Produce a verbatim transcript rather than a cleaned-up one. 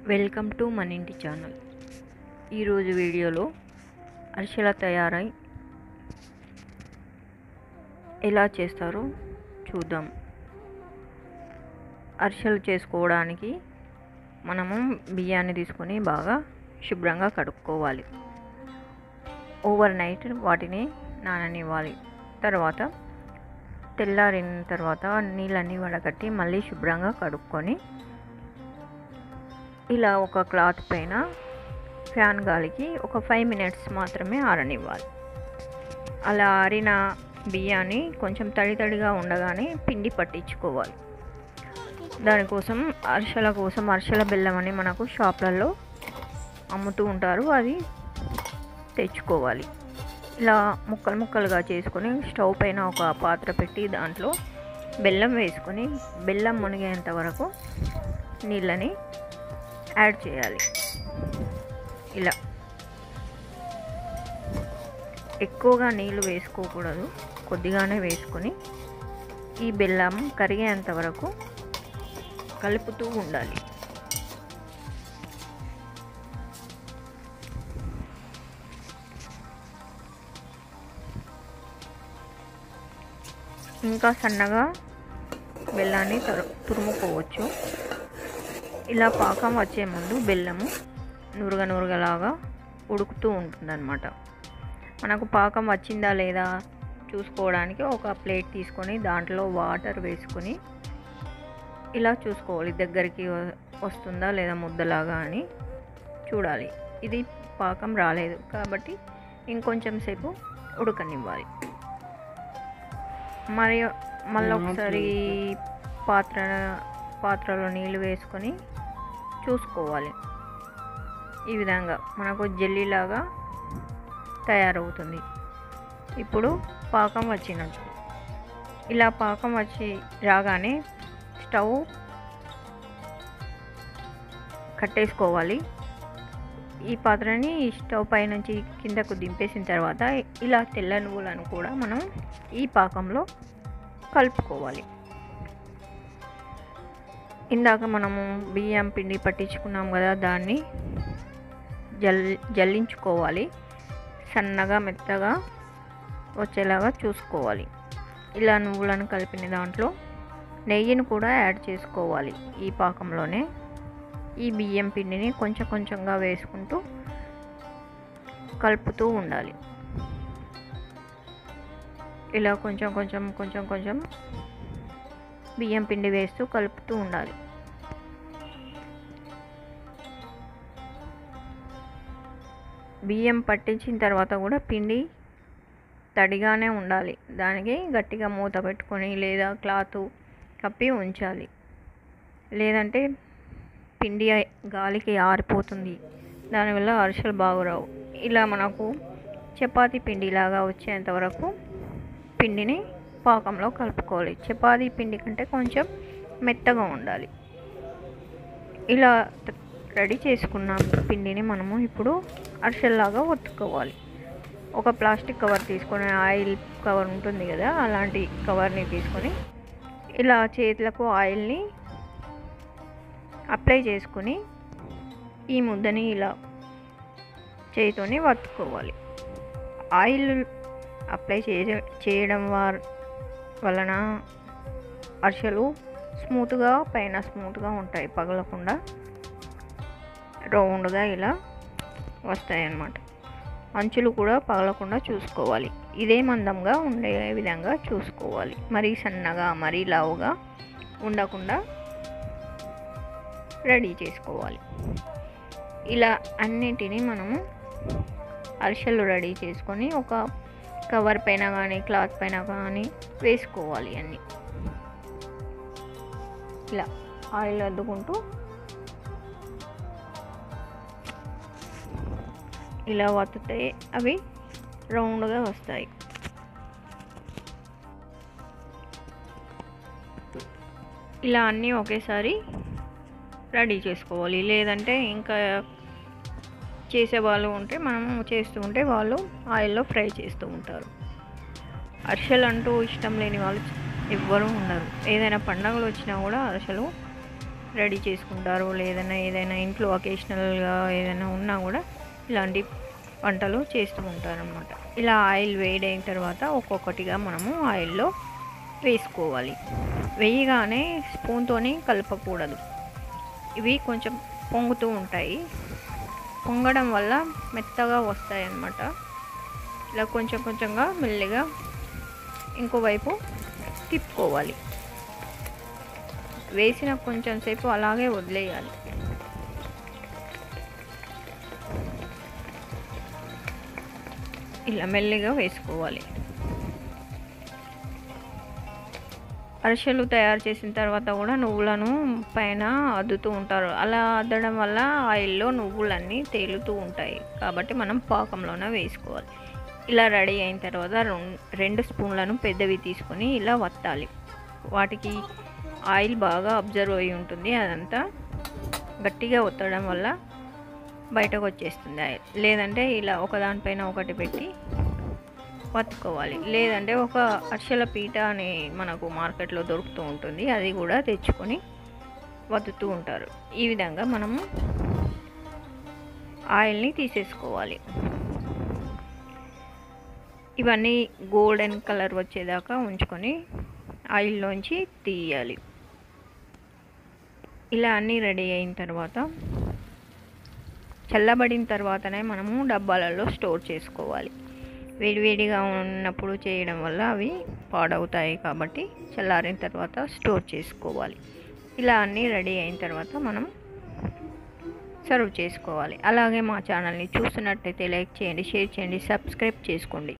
Welcome to మన ఇంటి channel. ఈరోజు వీడియోలో అరిసెల తయారై ఎలా చేస్తారో చూద్దాం. అరిసెలు చేసుకోవడానికి మనము బియ్యాన్ని తీసుకొని బాగా శుభ్రంగా కడుక్కోవాలి. ఓవర్ నైట్ వాటిని నాననివ్వాలి. తర్వాత తెల్లారిన తర్వాత నీళ్ళన్నీ వడగట్టి మళ్ళీ శుభ్రంగా కడుక్కొని ఇలా ఒక క్లాత్ పైన ఫ్యాన్ గాలికి ఒక ఫైవ్ మినిట్స్ మాత్రమే ఆరనివ్వాలి. అలా ఆరిన బియ్యాన్ని కొంచెం తడి తడిగా ఉండగానే పిండి పట్టించుకోవాలి. దానికోసం అరిసెల కోసం అరిసెల బెల్లం అని మనకు షాప్లలో అమ్ముతూ ఉంటారు, అది తెచ్చుకోవాలి. ఇలా ముక్కలు ముక్కలుగా చేసుకొని స్టవ్ పైన ఒక పాత్ర పెట్టి దాంట్లో బెల్లం వేసుకొని బెల్లం మునిగేంత వరకు నీళ్ళని యాడ్ చేయాలి. ఇలా ఎక్కువగా నీళ్ళు వేసుకోకూడదు, కొద్దిగానే వేసుకొని ఈ బెల్లం కరిగేంత వరకు కలుపుతూ ఉండాలి. ఇంకా సన్నగా బెల్లాన్ని తురుముకోవచ్చు. ఇలా పాకం వచ్చే ముందు బెల్లము నురగ నురగలాగా ఉడుకుతూ ఉంటుందన్నమాట. మనకు పాకం వచ్చిందా లేదా చూసుకోవడానికి ఒక ప్లేట్ తీసుకొని దాంట్లో వాటర్ వేసుకొని ఇలా చూసుకోవాలి, దగ్గరికి వస్తుందా లేదా ముద్దలాగా అని చూడాలి. ఇది పాకం రాలేదు కాబట్టి ఇంకొంచెం సేపు ఉడకనివ్వాలి. మరి మళ్ళీ ఒకసారి పాత్ర పాత్రలో నీళ్ళు వేసుకొని చూసుకోవాలి. ఈ విధంగా మనకు జెల్లీలాగా తయారవుతుంది. ఇప్పుడు పాకం వచ్చినట్టు. ఇలా పాకం వచ్చి రాగానే స్టవ్ కట్టేసుకోవాలి. ఈ పాత్రని స్టవ్ పై నుంచి కిందకు దింపేసిన తర్వాత ఇలా తెల్ల నువ్వులను కూడా మనం ఈ పాకంలో కలుపుకోవాలి. ఇందాక మనము బియ్యం పిండి పట్టించుకున్నాం కదా, దాన్ని జల్ జల్లించుకోవాలి. సన్నగా మెత్తగా వచ్చేలాగా చూసుకోవాలి. ఇలా నువ్వులను కలిపిన దాంట్లో నెయ్యిని కూడా యాడ్ చేసుకోవాలి. ఈ పాకంలోనే ఈ బియ్యం పిండిని కొంచెం కొంచెంగా వేసుకుంటూ కలుపుతూ ఉండాలి. ఇలా కొంచెం కొంచెం కొంచెం కొంచెం బియ్యం పిండి వేస్తూ కలుపుతూ ఉండాలి. బియ్యం పట్టించిన తర్వాత కూడా పిండి తడిగానే ఉండాలి. దానికి గట్టిగా మూత పెట్టుకొని లేదా క్లాత్ కప్పి ఉంచాలి. లేదంటే పిండి గాలికి ఆరిపోతుంది, దానివల్ల అరిసెలు బాగురావు. ఇలా మనకు చపాతీ పిండిలాగా వచ్చేంత వరకు పిండిని పాకంలో కలుపుకోవాలి. చపాతీ పిండి కంటే కొంచెం మెత్తగా ఉండాలి. ఇలా రెడీ చేసుకున్న పిండిని మనము ఇప్పుడు అరిసెల్లాగా ఒత్తుకోవాలి. ఒక ప్లాస్టిక్ కవర్ తీసుకొని, ఆయిల్ కవర్ ఉంటుంది కదా, అలాంటి కవర్ని తీసుకొని ఇలా చేతులకు ఆయిల్ని అప్లై చేసుకొని ఈ ముద్దని ఇలా చేతితోని వత్తుకోవాలి. ఆయిల్ అప్లై చేయడం వలన అరిసెలు స్మూత్గా పైన స్మూత్గా ఉంటాయి, పగలకుండా రౌండ్గా ఇలా వస్తాయి అన్నమాట. అంచులు కూడా పగలకుండా చూసుకోవాలి. ఇదే మందంగా ఉండే విధంగా చూసుకోవాలి. మరీ సన్నగా మరీ లావుగా ఉండకుండా రెడీ చేసుకోవాలి. ఇలా అన్నిటినీ మనము అరిసెలు రెడీ చేసుకొని ఒక కవర్ పైన కానీ క్లాత్ పైన కానీ వేసుకోవాలి. అన్నీ ఇలా ఆయిల్ అద్దుకుంటూ ఇలా వత్తితే అవి రౌండ్గా వస్తాయి. ఇలా అన్నీ ఒకేసారి రెడీ చేసుకోవాలి. లేదంటే ఇంకా చేసేవాళ్ళు ఉంటే మనము చేస్తూ ఉంటే వాళ్ళు ఆయిల్లో ఫ్రై చేస్తూ ఉంటారు. అరిసెలు అంటూ ఇష్టం లేని వాళ్ళు ఎవ్వరూ ఉండరు. ఏదైనా పండగలు వచ్చినా కూడా అరిసెలు రెడీ చేసుకుంటారు. లేదన్నా ఏదైనా ఇంట్లో అకేషనల్గా ఏదైనా ఉన్నా కూడా ఇలాంటి వంటలు చేస్తూ ఉంటారనమాట. ఇలా ఆయిల్ వేడైన తర్వాత ఒక్కొక్కటిగా మనము ఆయిల్లో వేసుకోవాలి. వేయగానే స్పూన్తోని కలపకూడదు. ఇవి కొంచెం పొంగుతూ ఉంటాయి. పొంగడం వల్ల మెత్తగా వస్తాయి అన్నమాట. ఇలా కొంచెం కొంచెంగా మెల్లిగా ఇంకోవైపు తిప్పుకోవాలి. వేసిన కొంచెం సేపు అలాగే వదిలేయాలి. ఇలా మెల్లిగా వేసుకోవాలి. అరిసెలు తయారు చేసిన తర్వాత కూడా నువ్వులను పైన అద్దుతూ ఉంటారు. అలా అద్దడం వల్ల ఆయిల్లో నువ్వులన్నీ తేలుతూ ఉంటాయి. కాబట్టి మనం పాకంలోనే వేసుకోవాలి. ఇలా రెడీ అయిన తర్వాత రెండు స్పూన్లను పెద్దవి తీసుకొని ఇలా వత్తాలి. వాటికి ఆయిల్ బాగా అబ్జర్వ్ అయి ఉంటుంది. అదంతా గట్టిగా ఒత్తడం వల్ల బయటకు వచ్చేస్తుంది ఆయిల్. లేదంటే ఇలా ఒకదానిపైన ఒకటి పెట్టి వత్తుకోవాలి. లేదంటే ఒక అరిసెల పీట అని మనకు మార్కెట్లో దొరుకుతూ ఉంటుంది. అది కూడా తెచ్చుకొని వత్తుతూ ఉంటారు. ఈ విధంగా మనము ఆయిల్ని తీసేసుకోవాలి. ఇవన్నీ గోల్డెన్ కలర్ వచ్చేదాకా ఉంచుకొని ఆయిల్లోంచి తీయాలి. ఇలా అన్నీ రెడీ అయిన తర్వాత చల్లబడిన తర్వాతనే మనము డబ్బాలలో స్టోర్ చేసుకోవాలి. వేడివేడిగా ఉన్నప్పుడు చేయడం వల్ల అవి పాడవుతాయి. కాబట్టి చల్లారిన తర్వాత స్టోర్ చేసుకోవాలి. ఇలా అన్నీ రెడీ అయిన తర్వాత మనం సర్వ్ చేసుకోవాలి. అలాగే మా ఛానల్ని చూస్తున్నట్టయితే లైక్ చేయండి, షేర్ చేయండి, సబ్స్క్రైబ్ చేసుకోండి.